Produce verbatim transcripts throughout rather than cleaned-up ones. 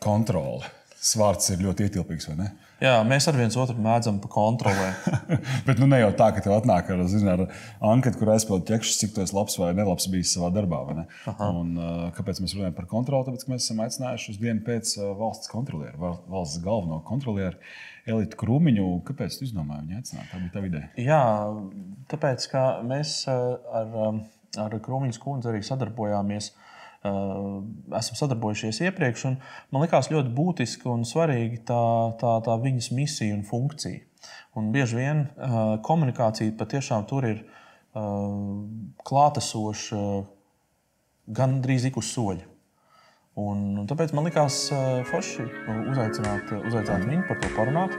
kontrole. Svārds ir ļoti ietilpīgs, vai ne? Jā, mēs ar viens otru mēdzam pa kontrolē. Bet nu ne jau tā, ka tev atnāk ar, zini, ar anketu, kur aizpild ķekšus, cik tu esi labs vai nelabs bijis savā darbā, vai ne? Aha. Un uh, kāpēc mēs runājam par kontroli? Tāpēc, ka mēs esam aicinājuši uz dienu pēc uh, valsts kontrolieru, valsts galveno kontrolieru Elitu Krūmiņu. Kāpēc tu izdomāji viņu aicināt? Tā bija tava ideja. Jā, tāpēc, ka mēs ar, ar Krūmiņas kundzi arī sadarbojāmies. Uh, esam sadarbojušies iepriekš, un man likās ļoti būtiski un svarīgi tā, tā, tā viņas misija un funkcija. Un bieži vien uh, komunikācija patiešām tur ir uh, klātesoša uh, gan drīz ik uz soļa. Un, un tāpēc man likās uh, forši uzaicināt, uzaicināt viņu par to parunāt.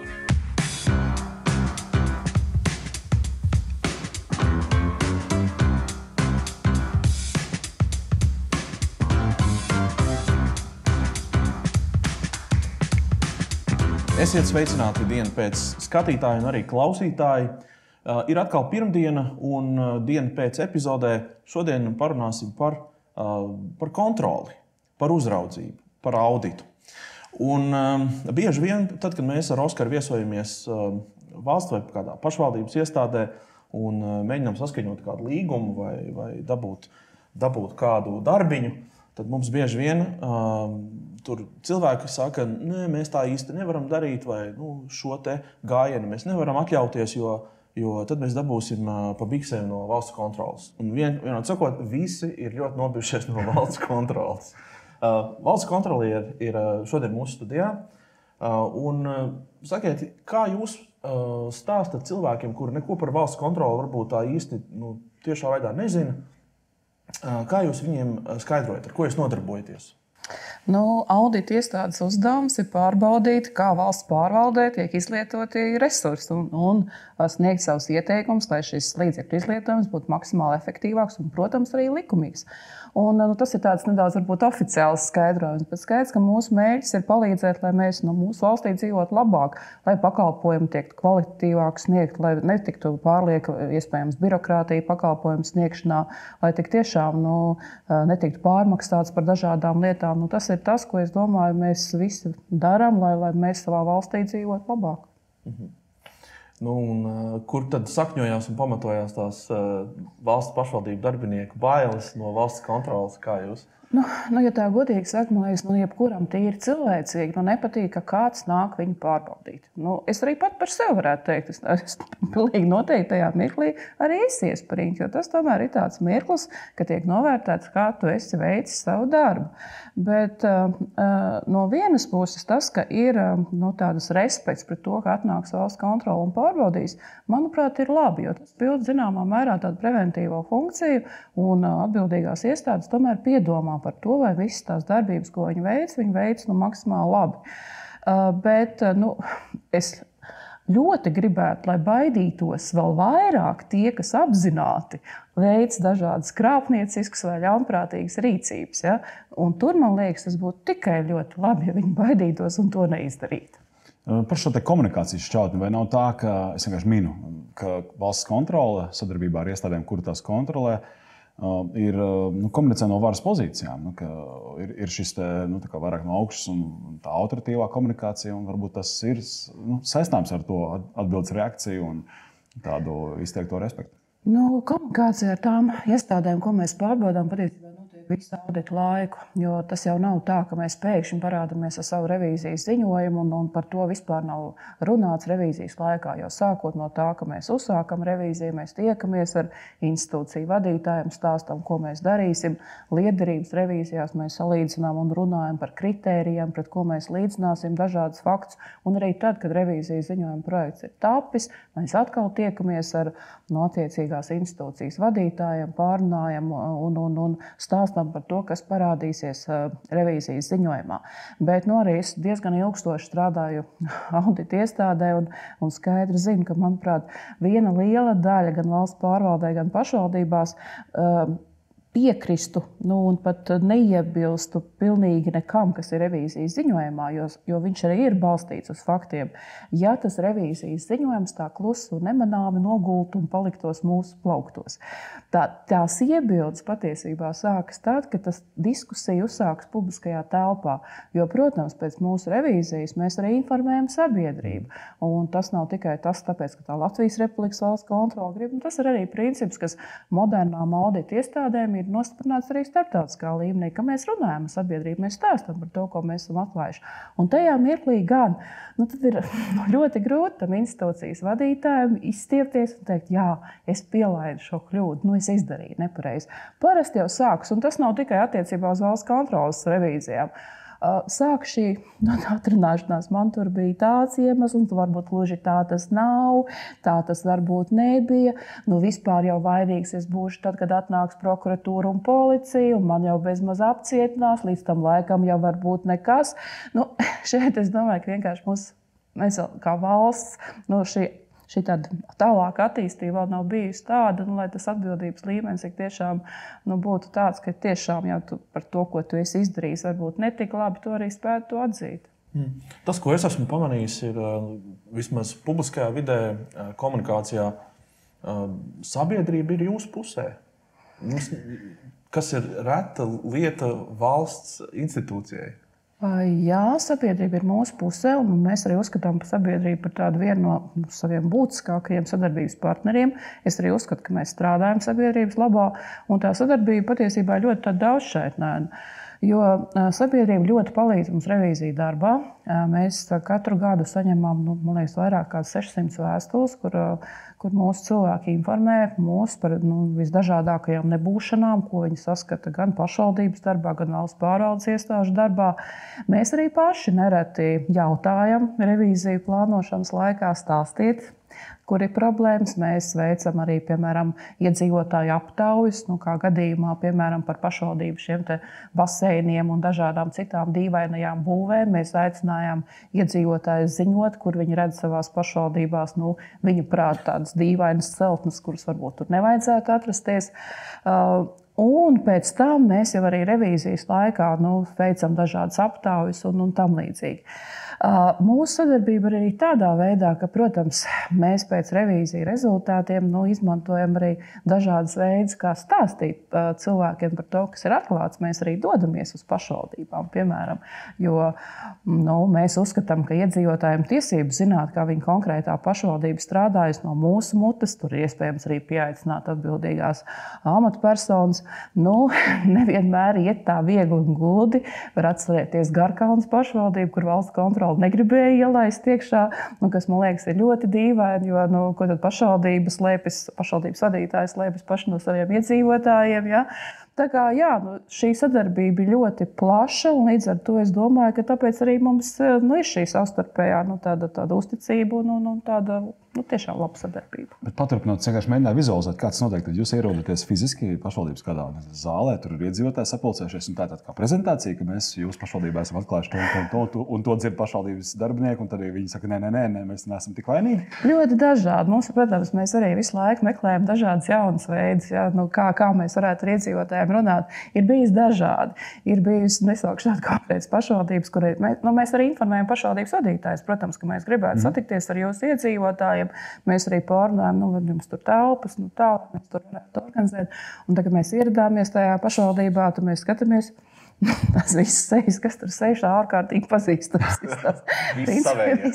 Esiet sveicināti dienu pēc skatītāji un arī klausītāji. Uh, ir atkal pirmdiena un uh, diena pēc epizodē. Šodien parunāsim par, uh, par kontroli, par uzraudzību, par auditu. Un uh, bieži vien, tad, kad mēs ar Oskaru viesojamies uh, valsts vai kādā pašvaldības iestādē un uh, mēģinām saskaņot kādu līgumu vai, vai dabūt, dabūt kādu darbiņu, tad mums bieži vien uh, tur cilvēki saka, nē, mēs tā īsti nevaram darīt, vai nu, šo te gājienu mēs nevaram atļauties, jo, jo tad mēs dabūsim uh, pa biksēm no valsts kontroles. Un vien, vienot sakot, visi ir ļoti nobijušies no valsts kontroles. Uh, valsts kontrolieri ir uh, šodien mūsu studijā. Uh, un uh, sakiet, kā jūs uh, stāstat cilvēkiem, kuri neko par valsts kontroli varbūt tā īsti nu, tiešā veidā nezina, uh, kā jūs viņiem skaidrojat, ar ko jūs nodarbojaties? Nu, audita iestādes uzdevums ir pārbaudīt, kā valsts pārvaldē tiek izlietoti resursi un, un sniegt savus ieteikumus, lai šis līdzekļu izlietojums būtu maksimāli efektīvāks un, protams, arī likumīgs. Un, nu, tas ir tāds nedaudz varbūt oficiāls skaidrojums, bet skaidrs, ka mūsu mērķis ir palīdzēt, lai mēs no mūsu valstī dzīvot labāk, lai pakalpojumi tiek kvalitatīvāk sniegt, lai netiktu pārlieka iespējams birokrātija pakalpojumu sniegšanā, lai tik tiešām nu, netiktu pārmaksāts par dažādām lietām. Nu, tas ir tas, ko es domāju, mēs visi darām, lai, lai mēs savā valstī dzīvot labāk. Mhm. Nu, un, uh, kur tad sakņojās un pamatojās tās uh, valsts pašvaldību darbinieku bailes no valsts kontroles, kā jūs? Nu, nu, ja tā godīgi saka, man liekas, nu, jebkuram tīri cilvēcīgi, nu, nepatīk, ka kāds nāk viņu pārbaudīt. Nu, es arī pat par sevi varētu teikt, es, es pilnīgi noteikti tajā mirklī arī es iesprīņu, jo tas tomēr ir tāds mirklis, ka tiek novērtēts, kā tu esi veicis savu darbu. Bet uh, no vienas puses tas, ka ir uh, nu, tādas respekts pret to, ka atnāks valsts kontrole un pārbaudīs, manuprāt, ir labi, jo tas pild zināmā mērā tādu preventīvo funkciju un uh, atbildīgās iestādes tomēr piedomā par to, vai visas tās darbības, ko viņi veic, viņi veic nu, maksimāli labi. Uh, bet uh, nu, es ļoti gribētu, lai baidītos vēl vairāk tie, kas apzināti veic dažādas krāpnieciskas vai ļaunprātīgas rīcības. Ja? Un tur, man liekas, tas būtu tikai ļoti labi, ja viņi baidītos un to neizdarītu. Par šo te komunikācijas šķautni, vai nav tā, ka es vienkārši minu, ka valsts kontrole sadarbībā ar iestādēm, kuru tās kontrolē, ir nu, komunicē no varas pozīcijām, nu, ka ir, ir šis te, nu, tā kā vairāk no augšas un tā autoritīvā komunikācija, un varbūt tas ir nu, saistāms ar to atbildes reakciju un tādu izteikto respektu. Nu, komunikācija ar tām iestādēm, ko mēs pārbaudām, patiesībā notiek visu auditu laiku, jo tas jau nav tā, ka mēs pēkšņi parādamies ar savu revīzijas ziņojumu un, un par to vispār nav runāts revīzijas laikā, jo sākot no tā, ka mēs uzsākam revīziju, mēs tiekamies ar institūciju vadītājiem, stāstam, ko mēs darīsim. Lietderības revīzijās mēs salīdzinām un runājam par kritērijiem, pret ko mēs līdzināsim dažādas faktus, un arī tad, kad revīzijas ziņojuma projekts ir tapis, mēs atkal tiekamies ar no attiecīgās institūcijas vadītājiem, pārunājam un, un, un stāstam par to, kas parādīsies revīzijas ziņojumā. Bet nu, arī es diezgan ilgstoši strādāju audita iestādē un, un skaidri zinu, ka, manuprāt, viena liela daļa gan valsts pārvaldē, gan pašvaldībās piekristu nu, un pat neiebilstu pilnīgi nekam, kas ir revīzijas ziņojumā, jo, jo viņš arī ir balstīts uz faktiem. Ja tas revīzijas ziņojums tā klusu un nemanāmi nogultu un paliktos mūsu plauktos. Tā, tās iebildes patiesībā sākas tad, kad tas diskusija uzsākas publiskajā telpā. Jo, protams, pēc mūsu revīzijas mēs arī informējam sabiedrību. Un tas nav tikai tas, tāpēc, ka tā Latvijas Republikas valsts kontrole grib. Un tas ir arī princips, kas modernām audita iestādēm ir nostiprināts arī starptautiskā līmenī, ka mēs runājam ar sabiedrību, mēs stāstam par to, ko mēs esam atklājuši. Un tajā mirklī gan, nu tad ir ļoti grūti tam institūcijas vadītājiem izstiepties un teikt, jā, es pielaidu šo kļūdu, nu es izdarīju nepareizi. Parasti jau sākas, un tas nav tikai attiecībā uz valsts kontroles revīzijām. Sāk šī nu, atrunāšanās, man tur bija tāds iemesls, varbūt gluži tā tas nav, tā tas varbūt nebija. Nu, vispār jau vainīgs es būšu tad, kad atnāks prokuratūra un policija, un man jau bezmaz apcietinās, līdz tam laikam jau varbūt nekas. Nu, šeit es domāju, ka vienkārši mums, mēs kā valsts, nu, šī Šī tāda tālāka attīstība vēl nav bijusi tāda, nu, lai tas atbildības līmenis tiešām nu, būtu tāds, ka tiešām jau tu par to, ko tu esi izdarījis, varbūt netik labi, to arī spētu to atzīt. Mm. Tas, ko es esmu pamanījis, ir vismaz publiskajā vidē, komunikācijā, sabiedrība ir jūsu pusē. Mums, kas ir reta lieta valsts institūcijai? Jā, sabiedrība ir mūsu pusē, un mēs arī uzskatām par sabiedrību par tādu vienu no saviem būtiskākajiem sadarbības partneriem. Es arī uzskatu, ka mēs strādājam sabiedrības labā, un tā sadarbība patiesībā ir ļoti daudzšķaitnēna. Jo sabiedrība ļoti palīdz mums revīziju darbā. Mēs katru gadu saņemam, nu, man liekas, vairāk kā sešsimt vēstules, kur, kur mūsu cilvēki informē mūs par nu, visdažādākajām nebūšanām, ko viņi saskata gan pašvaldības darbā, gan valsts pārvaldes iestāžu darbā. Mēs arī paši nereti jautājam revīziju plānošanas laikā stāstīt, kur ir problēmas. Mēs veicam arī, piemēram, iedzīvotāju aptaujas, nu, kā gadījumā, piemēram, par pašvaldību šiem te baseiniem un dažādām citām dīvainajām būvēm. Mēs aicinājām iedzīvotājus ziņot, kur viņi redz savās pašvaldībās, nu, viņu prāt tādas dīvainas celtnes, kuras varbūt tur nevajadzētu atrasties. Uh, Un pēc tam mēs jau arī revīzijas laikā nu, veicam dažādas aptaujas un, un tam līdzīgi. Mūsu sadarbība ir arī tādā veidā, ka, protams, mēs pēc revīziju rezultātiem nu, izmantojam arī dažādas veidus, kā stāstīt cilvēkiem par to, kas ir atklāts. Mēs arī dodamies uz pašvaldībām, piemēram, jo nu, mēs uzskatām, ka iedzīvotājiem tiesības zināt, kā viņa konkrētā pašvaldība strādājas no mūsu mutes. Tur ir iespējams arī pieaicināt atbildīgās amatpersonas. Nu, nevienmēr iet tā viegli un gludi. Var atcerēties Garkalnas pašvaldību, kur valsts kontrole negribēja ielaist iekšā, nu, kas, man liekas, ir ļoti dīvaini, jo nu, ko tad pašvaldības slēpjas, pašvaldības vadītājs slēpjas paši no saviem iedzīvotājiem. Ja? Tā kā, jā, nu, šī sadarbība ir ļoti plaša, un līdz ar to es domāju, ka tāpēc arī mums nu, ir šī savstarpējā nu, tāda, tāda uzticība un, un, un tāda nu, tiešām laba sadarbība. Bet paturpinot, es vienkārši mēģināju vizualizēt, kā tas notiek. Tad jūs ierodaties fiziski pašvaldības kādā zālē, tur ir iedzīvotāji sapulcējušies, un tā ir tāda kā prezentācija, ka mēs jūsu pašvaldībā esam atklājuši to un to, un to, un to dzird pašvaldības darbinieki, un tad viņi saka, nē, nē, nē, nē, mēs neesam tik vainīgi. Ļoti dažādi. Mums, protams, mēs arī visu laiku meklējam dažādas jaunas veidus, ja, nu, kā, kā mēs varētu ar iedzīvotājiem runāt. Ir bijis dažādi. Ir bijusi, nesaukšu tādu konkrētas pašvaldības, kur mēs, nu, mēs arī informējam pašvaldības vadītājus. Protams, ka mēs gribētu mm. satikties ar jūsu iedzīvotājiem. Mēs arī pārunājam, nu, jums tur telpas, nu tā, mēs tur varētu organizēt. Un tagad mēs ieradāmies tajā pašvaldībā, tad mēs skatāmies. Tas viss sejas, kas tur sēž, ārkārtīgi pazīstams. Visi savējie.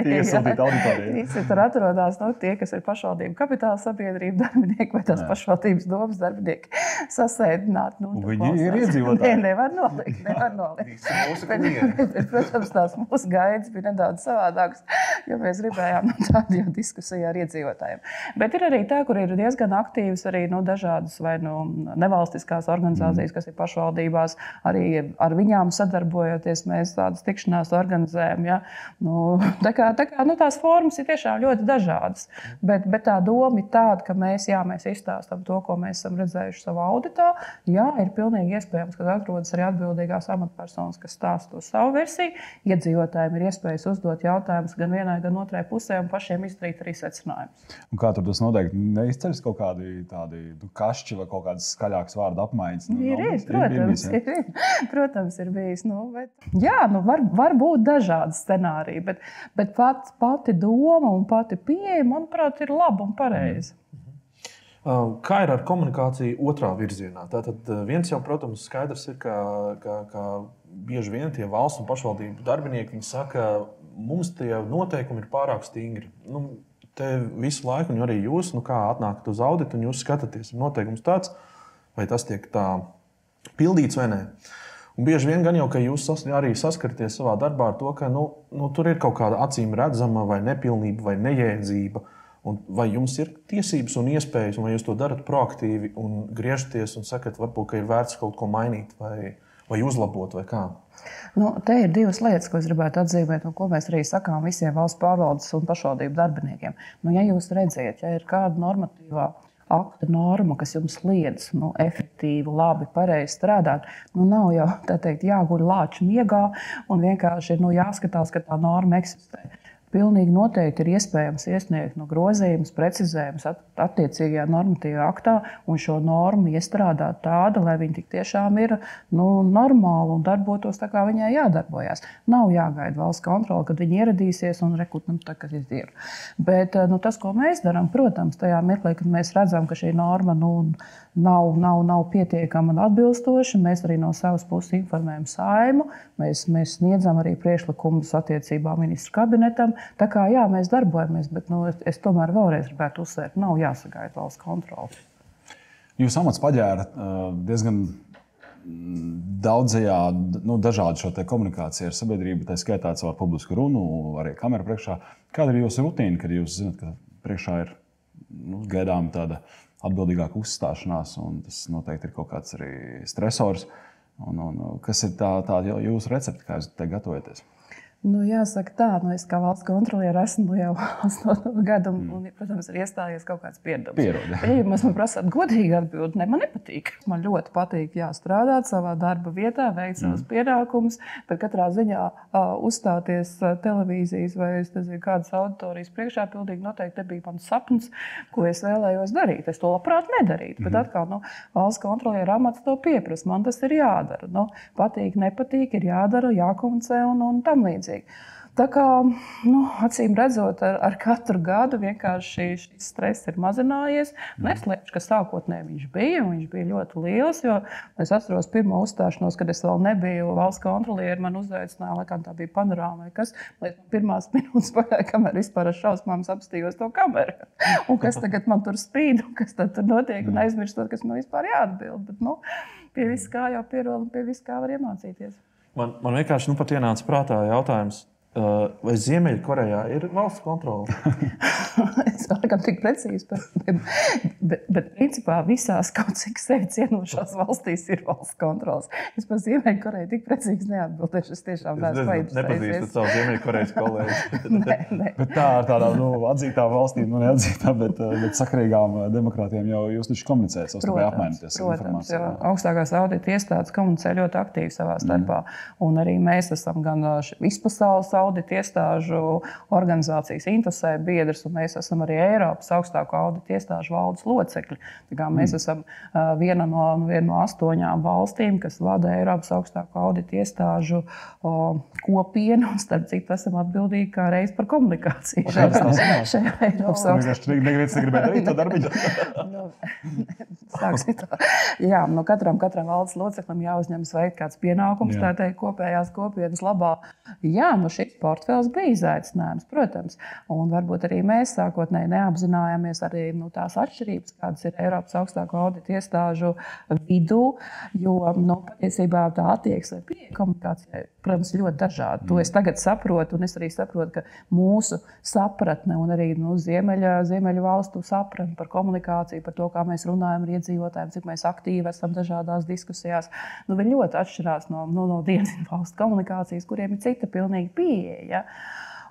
Visi tur atrodas nu, tie, kas ir pašvaldību kapitāla sabiedrība darbinieki vai tās pašvaldības domas darbinieki sasēdināti. Nu, viņi ir iedzīvotāji. Nē, nevar nolikt, nevar nolikt. bet, bet, protams, tās mūsu gaidas bija nedaudz savādākas, jo mēs gribējām nu, tādu jau diskusiju ar iedzīvotājiem. Bet ir arī tā, kur ir diezgan aktīvas arī nu, dažādas vai nu, nevalstiskās organizācijas, kas ir pašvaldībās. Arī ar viņām sadarbojoties, mēs tādas tikšanās organizējam. Ja? Nu, tā kā, tā kā, nu, tās formas ir tiešām ļoti dažādas. Bet, bet tā doma ir tāda, ka mēs, jā, mēs izstāstam to, ko mēs esam redzējuši savā auditā. Jā, ir pilnīgi iespējams, ka atrodas arī atbildīgās amatpersonas, kas stāsta to savu versiju. Iedzīvotājiem ir iespējas uzdot jautājumus gan vienai, vienai, gan otrai pusē un pašiem izdarīt arī secinājumus. Un kā tur tas noteikti neizceļas kaut kādi tādi nu, kašķi vai kaut kādas skaļākas vārdu apmaiņas? Nu, ir, ir, ir, protams, ir, ir, ir, protams, ir bijis. Nu, bet, jā, nu var, var būt dažādi scenāriji, bet, bet pat, pati doma un pati pieeja, manuprāt, ir laba un pareiza. Mm. Kā ir ar komunikāciju otrā virzienā? Tātad viens jau, protams, skaidrs ir, ka, ka, ka bieži vien tie valsts un pašvaldību darbinieki viņi saka, mums tie noteikumi ir pārāk stingri. Nu, te visu laiku, un arī jūs, nu, kā atnākat uz auditu, un jūs skatāties, ir noteikums tāds, vai tas tiek tā pildīts vai nē. Un bieži vien gan jau, ka jūs arī saskaraties savā darbā ar to, ka nu, nu, tur ir kaut kāda acīm redzama vai nepilnība vai nejēdzība. Un vai jums ir tiesības un iespējas, un vai jūs to darat proaktīvi un griežaties un sakat, varbūt, ka ir vērts kaut ko mainīt vai, vai uzlabot vai kā? Nu, te ir divas lietas, ko es gribētu atzīmēt, un ko mēs arī sakām visiem valsts pārvaldes un pašvaldību darbiniekiem. Nu, ja jūs redziet, ja ir kāda normatīvā akta norma, kas jums liedz nu, efektīvi, labi, pareizi strādāt, nu, nav jau tā teikt, jāguļ lāču miegā un vienkārši nu, jāskatās, ka tā norma eksistē. Pilnīgi noteikti ir iespējams iesniegt no grozījumus, precizējumus attiecīgajā normatīvā aktā un šo normu iestrādāt tādu, lai viņi tik tiešām ir nu, normāli un darbotos tā, kā viņai jādarbojas. Nav jāgaida valsts kontrole, kad viņi ieradīsies un rekutnam tā, kad ir. Bet nu, tas, ko mēs darām, protams, tajā mirklī, kad mēs redzam, ka šī norma nu, nav, nav, nav pietiekama un atbilstoša, mēs arī no savas puses informējam Saeimu, mēs, mēs sniedzam arī priekšlikumus attiecībā ministru kabinetam. Tā kā jā, mēs darbojamies, bet nu, es, es tomēr vēlreiz gribētu uzsvērt, nav jāsagaida valsts kontrole. Jūs amats paģēra diezgan daudzajā, nu, dažādu šo te komunikāciju ar sabiedrību, tā skaitā caur publisku runu, arī kameru priekšā. Kāda ir jūsu rutīna, kad jūs zināt, ka priekšā ir nu, gaidām tāda atbildīgāka uzstāšanās, un tas noteikti ir kaut kāds arī stresors. Un, un, kas ir tā, tā jūsu recepte, kā jūs te gatavojaties? Nu, jāsaka tā, nu es kā valsts kontroliere esmu jau astoto gadu, un, un, protams, ir iestājies kaut kāds pieredums. Pierode. Ja jūs man prasāt godīgi atbildi, ne, man nepatīk. Man ļoti patīk jā, strādāt savā darba vietā, veikt savus mm. pienākumus, bet katrā ziņā uh, uzstāties uh, televīzijas vai es nezinu, kādas auditorijas priekšā pilnīgi noteikti nebija mans sapnis, ko es vēlējos darīt. Es to labprāt nedarītu, mm. bet atkal nu, valsts kontroliera amats to pieprasa. Man tas ir jādara. Nu, patīk, nepatīk, ir jādara, jākomunicē un, un tam līdzīgi. Tā kā, nu, acīm redzot, ar, ar katru gadu vienkārši šis stress ir mazinājies. Neslēpšu, ka sākotnēji viņš bija, un viņš bija ļoti liels, jo es atceros pirmo uzstāšanos, kad es vēl nebiju valsts kontroliere, man uzaicināja, laikam tā bija panorāma vai kas, lai pirmās minūtes pagāja, kamēr vispār ar šausmām apstījos to kameru. Un kas tagad man tur spīd, un kas tad tur notiek, un aizmirstot, kas man vispār jāatbild. Bet, nu, pie viss kā jau pierod, un pie viss kā var iemācīties. Man, man vienkārši nu pat ienāca prātā jautājums, vai Ziemeļkorejā ir valsts kontrole? Es laikam tik precīzi, bet, bet, bet principā visās kaut cik sevi cienošās valstīs ir valsts kontroles. Es par Ziemeļkoreju tik precīzi neatbildēšu. Es tiešām neesmu painteresējies. Nepazīstat savu Ziemeļkorejas kolēģi. Nē, nē. Bet tā ar tādām nu, atzītām valstīm, nu neatzītām, bet, bet sakarīgām demokrātiem jau jūs taču komunicējat, savstarpēji apmainoties informāciju. Protams, augstākās audita iestādes komunicē ļoti aktīvi savā starpā. Mm. Un arī mēs esam gan vispasaules audita iestāžu organizācijas interesē biedrs, un mēs esam arī Eiropas augstāko audita iestāžu valdes locekļi. Tā kā mēs mm. esam uh, viena, no, viena no astoņām valstīm, kas vada Eiropas augstāko audita iestāžu uh, kopienu, un starp citu esam atbildīgi kā reiz par komunikāciju. Šajā Eiropas augstāko. Neviens negribēja darīt to darbiņu. Sāksim tā. Jā, no katram, katram valdes loceklim jāuzņemas veikt kāds pienākums, Jā. tā teikt, kopējās kopienas labā. Jā, nu šis portfels bija izaicinājums, protams. Un varbūt arī mēs sākotnēji neapzinājāmies arī nu, tās atšķirības, kādas ir Eiropas augstāko audita iestāžu vidū, jo nu, patiesībā tā attieksme pie komunikācijai, protams, ļoti dažāda. To es tagad saprotu, un es arī saprotu, ka mūsu sapratne un arī nu, ziemeļa, ziemeļu valstu sapratne par komunikāciju, par to, kā mēs runājam ar iedzīvotājiem, cik mēs aktīvi esam dažādās diskusijās, nu, viņi ļoti atšķirās no, no, no dienvidu valstu komunikācijas, kuriem ir cita pilnīgi pieeja.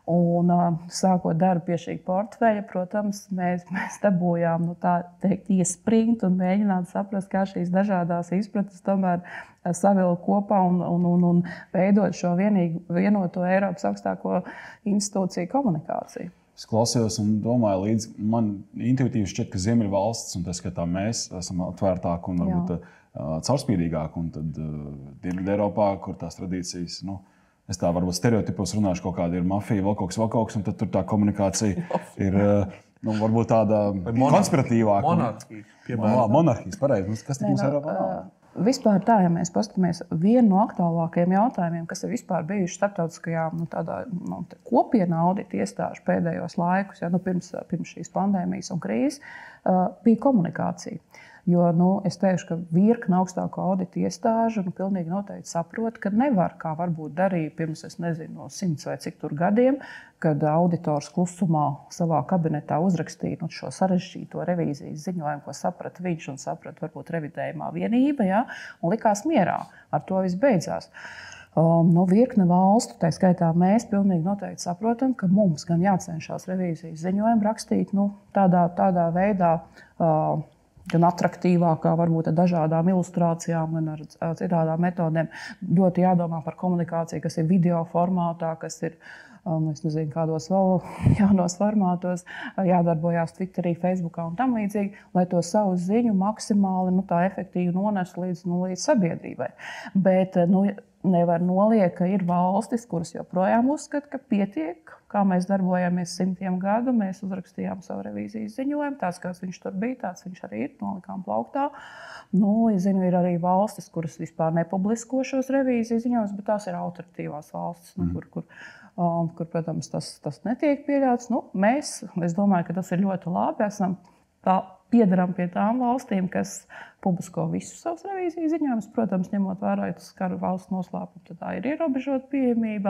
Un, sākot darbu pie šī portfeļa, protams, mēs, mēs dabūjām nu, tā teikt, iespringt un mēģināt saprast, kā šīs dažādās izpratnes tomēr savilkt kopā un, un, un, un veidot šo vienīgu, vienoto Eiropas augstāko institūciju komunikāciju. Es klausījos un domāju, līdz man intuitīvi šķiet, ka Ziemeļvalstis, un tas, ka tā mēs esam atvērtāki un varbūt uh, caurspīdīgāki, un tad uh, Dienvidu Eiropā, kur tās tradīcijas, nu, es tā varbūt stereotipos runāšu, kaut kāda ir mafija, vēl kaut kas, vēl kaut kas, un tad tur tā komunikācija ir nu, varbūt tāda konspiratīvāka. Monarhija, piemēram. Monarhijas, pareizi. Kas tik mums Eiropā nav? Vispār tā, ja mēs paskatāmies, viena no aktuālākajiem jautājumiem, kas ir vispār bijuši starptautiskajā nu, tādā, nu, kopienā audita iestāžu pēdējos laikus, ja, nu, pirms, pirms šīs pandēmijas un krīzes, bija komunikācija. Jo nu, es teikšu, ka virkne augstāko audita iestāžu nu, pilnīgi noteikti saprot, ka nevar, kā varbūt darīja pirms, es nezinu, no simts vai cik tur gadiem, kad auditors klusumā savā kabinetā uzrakstīja nu, šo sarežģīto revīzijas ziņojumu, ko saprata viņš un saprata varbūt revidējumā vienība, ja, un likās mierā. Ar to viss beidzās. Um, nu, virkne valstu, tā skaitā mēs, pilnīgi noteikti saprotam, ka mums gan jācenšas revīzijas ziņojumu rakstīt nu, tādā, tādā veidā, uh, gan atraktīvākā, varbūt ar dažādām ilustrācijām, gan ar citādām metodēm. Ļoti jādomā par komunikāciju, kas ir video formātā, kas ir, um, es nezinu, kādos vēl jaunos formātos, jādarbojās Twitterī, Facebookā un tam līdzīgi, lai to savu ziņu maksimāli nu, tā efektīvi nones līdz, nu, līdz sabiedrībai. Bet nu, nevar noliekt, ka ir valstis, kuras joprojām uzskata, ka pietiek, kā mēs darbojamies simtiem gadu. Mēs uzrakstījām savu revīzijas ziņojumu, tāds, kāds viņš tur bija, tāds viņš arī ir, nolikām plauktā. Nu, es zinu, ir arī valstis, kuras vispār nepublisko šos revīzijas ziņojumus, bet tās ir autoritīvās valstis, mm. nu, kur, kur, um, kur, protams, tas, tas netiek pieļauts. Nu, mēs, es domāju, ka tas ir ļoti labi, esam tā, piedaram pie tām valstīm, kas publisko visus savus revīzijas ziņojumus. Protams, ņemot vērā, ja tas skar valsts noslēpumu, tad tā ir ierobežota pieejamība.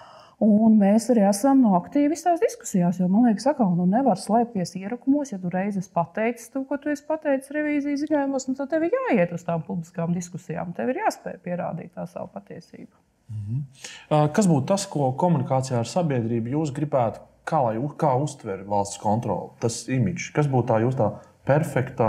Un mēs arī esam no aktīvi visās diskusijās, jo, man liekas, atkal, nu nevar slēpties ierakumos, ja tu reiz esi pateicis to, ko tu esi pateicis revīzijas ziņojumos, nu tad tev ir jāiet uz tām publiskām diskusijām, tev ir jāspēj pierādīt tā savu patiesību. Mm-hmm. Kas būtu tas, ko komunikācijā ar sabiedrību jūs gribētu, kā, lai, kā uztver valsts kontroli, tas imidžs? Kas būtu tā jūs tā perfektā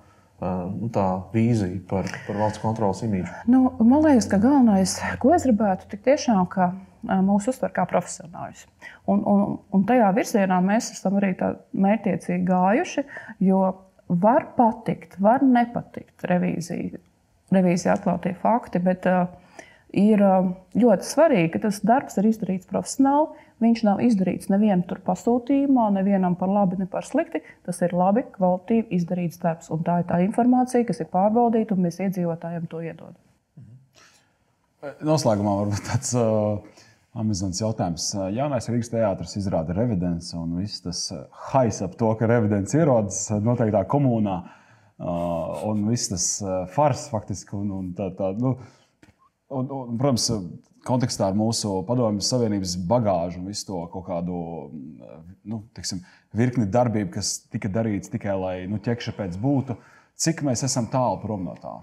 nu, tā vīzija par, par valsts kontrolas imidžu? Nu, man liekas, ka galvenais, ko es gribētu, tik tiešām, ka mūs uztver kā profesionāļus. Un, un, un tajā virzienā mēs esam arī tā mērķtiecīgi gājuši, jo var patikt, var nepatikt revīzija, revīzija atklātie fakti, bet uh, ir uh, ļoti svarīgi, ka tas darbs ir izdarīts profesionāli. Viņš nav izdarīts nevienam tur pasūtījumā, nevienam par labi, ne par slikti. Tas ir labi, kvalitīvi izdarīts darbs. Un tā ir tā informācija, kas ir pārbaudīta, un mēs iedzīvotājiem to iedodam. Noslēgumā varbūt tāds uh, amizants jautājums. Jaunais Rīgas teātris izrāda Revidents, un viss tas hais ap to, ka Revidents ierodas noteiktā komunā, uh, un viss tas fars faktiski, un, un tā, tā, nu, un, un, protams, kontekstā ar mūsu Padomju Savienības bagāžu un visu to kaut kādu nu, tiksim, virkni darbību, kas tika darīts tikai, lai nu, ķekša pēc būtu, cik mēs esam tālu prom no tā?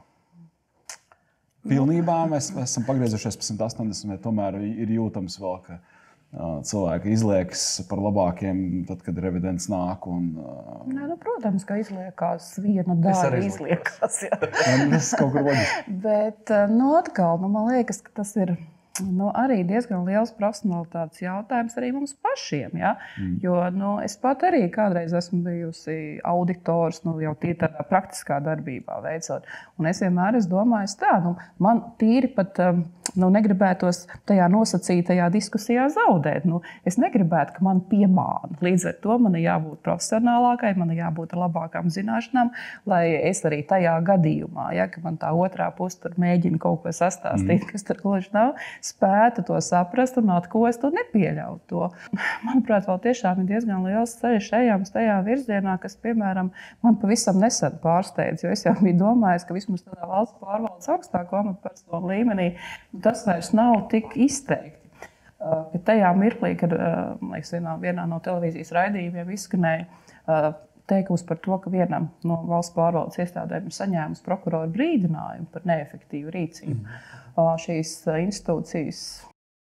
Pilnībā mēs, mēs esam pagriezušies pa simt astoņdesmit, vai tomēr ir jūtams vēl, ka uh, cilvēki izliekas par labākiem, tad, kad Revidents nāk. Un, uh... Nē, nu, protams, ka izliekās viena daļa izliekās. Jā. Tas kaut kur loģiski. Bet, nu, atkal, nu, man liekas, ka tas ir nu, arī diezgan liels profesionalitātes jautājums arī mums pašiem. Ja? Mm. Jo nu, es pat arī kādreiz esmu bijusi auditors, nu, jau tīri tādā praktiskā darbībā veicot. Un es vienmēr es domāju, tā, nu, man tīri pat nu, negribētos tajā nosacītajā diskusijā zaudēt. Nu, es negribētu, ka man piemāna. Līdz ar to man ir jābūt profesionālākai, man ir jābūt ar labākām zināšanām, lai es arī tajā gadījumā, ja, ka man tā otrā puse tur mēģina kaut ko sastāstīt, mm. kas tur gluži nav, spētu to saprast un atkost un nepieļaut to. Manuprāt, vēl tiešām ir diezgan liels ceļš ejams tajā virzienā, kas, piemēram, man pavisam nesen pārsteidz, jo es jau biju domājis, ka vismaz tādā valsts pārvaldes augstāko amatpersonu līmenī tas vairs nav tik izteikti. Ka tajā mirklī, kad liekas, vienā, vienā no televīzijas raidījumiem izskanēja teikums par to, ka vienam no valsts pārvaldes iestādēm ir saņēmis prokuroru brīdinājumu par neefektīvu rīcību. Mm. Šīs institūcijas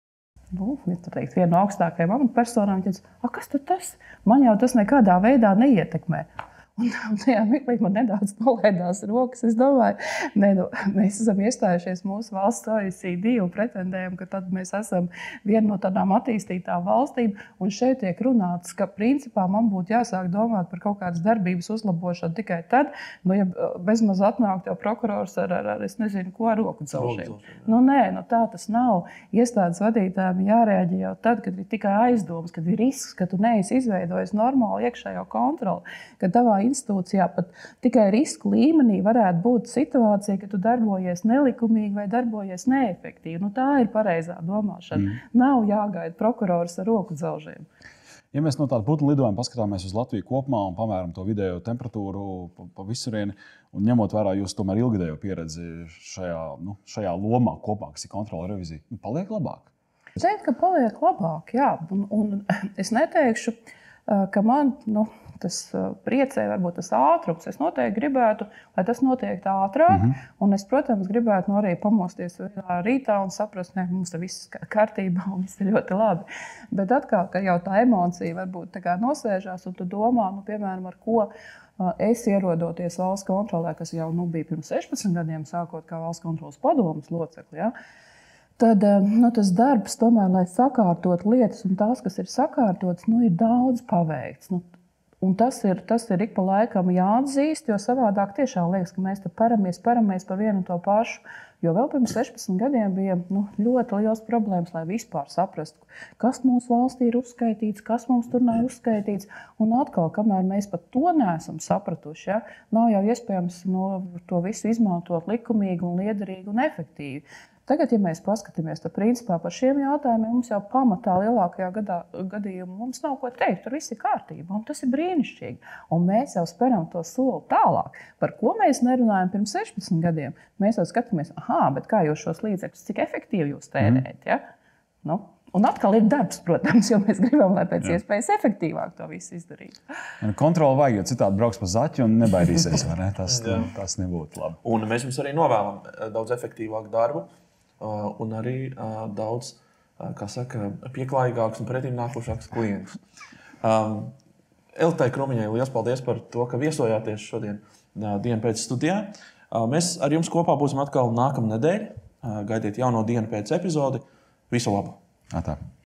nu, teikt, viena no augstākajām amatpersonām, teica, kas tad tas? Man jau tas nekādā veidā neietekmē. Un, un tajā mirklī man nedaudz nolaidās rokas. Es domāju, ne, nu, mēs esam iestājušies mūsu valsts O E C D un pretendējam, ka tad mēs esam viena no tādām attīstītām valstīm. Un šeit tiek runāts, ka principā man būtu jāsāk domāt par kaut kādas darbības uzlabošanu tikai tad, nu, ja bezmaz atnāk jau prokurors ar, ar, ar es nezinu, ko ar roku dzelžiem. Nu, nē, nu, tā tas nav. Iestādes vadītājiem jārēģē jau tad, kad ir tikai aizdomas, kad ir risks, ka tu neesi izveidojis normālu iekšējo kontroli, ka tavā institūcijā pat tikai risku līmenī varētu būt situācija, ka tu darbojies nelikumīgi vai darbojies neefektīvi. Nu, tā ir pareizā domāšana. Mm. Nav jāgaida prokurors ar roku dzelžiem. Ja mēs no tāda putnu lidojuma paskatāmies uz Latviju kopumā un pamēram to vidējo temperatūru pa, pa visurieni un ņemot vērā jūsu tomēr ilgadējo pieredzi šajā, nu, šajā lomā kopā, kas ir kontrole revizija, nu, paliek labāk? Es teiktu, ka paliek labāk, jā. Un, un es neteikšu, ka man nu, tas priecē, varbūt tas ātrums. Es noteikti gribētu, lai tas notiek ātrāk. Mm-hmm. Un es, protams, gribētu nu, arī pamosties rītā un saprast, ka mums tas viss ir kārtībā un viss ir ļoti labi. Bet atkal, ka jau tā emocija varbūt tā kā nosēžās un tu domā, nu, piemēram, ar ko es ierodoties valsts kontrolē, kas jau nu, bija pirms sešpadsmit gadiem, sākot kā valsts kontroles padomes locekli. Ja? Tad nu, tas darbs, tomēr, lai sakārtot lietas, un tās, kas ir sakārtotas, nu, ir daudz paveikts. Nu, un tas ir, tas ir ik pa laikam jāatzīst, jo savādāk tiešām liekas, ka mēs te paramies, paramies par vienu un to pašu. Jo vēl pirms sešpadsmit gadiem bija nu, ļoti liels problēmas, lai vispār saprastu, kas mūsu valstī ir uzskaitīts, kas mums tur nav uzskaitīts. Un atkal, kamēr mēs pat to neesam sapratuši, ja, nav jau iespējams no, to visu izmantot likumīgi un liederīgi un efektīvi. Tagad, ja mēs paskatāmies, tad principā par šiem jautājumiem mums jau pamatā lielākajā gadā, gadījumā mums nav ko teikt. Tur viss ir kārtībā, un tas ir brīnišķīgi. Un mēs jau speram to soli tālāk. Par ko mēs nerunājam pirms sešpadsmit gadiem? Mēs jau skatāmies, aha, bet kā jūs šos līdzekļus, cik efektīvi jūs tērējat? Ja? Nu, un atkal ir darbs, protams, jo mēs gribam, lai pēc Jā. iespējas efektīvāk to visu izdarītu. Kontroli vajag, jo citādi brauks pa zaķi un nebaidīsies, vai ne? Tas, tas nebūtu labi. Un mēs jums arī novēlam daudz efektīvāku darbu. Uh, un arī uh, daudz uh, saka, pieklājīgāks un pretīm nākošāks klients. Um, Elitai Krumiņai liels paldies par to, ka viesojāties šodien uh, dienu pēc studijā. Uh, mēs ar jums kopā būsim atkal nākamnedēļ. Uh, gaidiet jauno dienu pēc epizodi. Visu labu! Atā.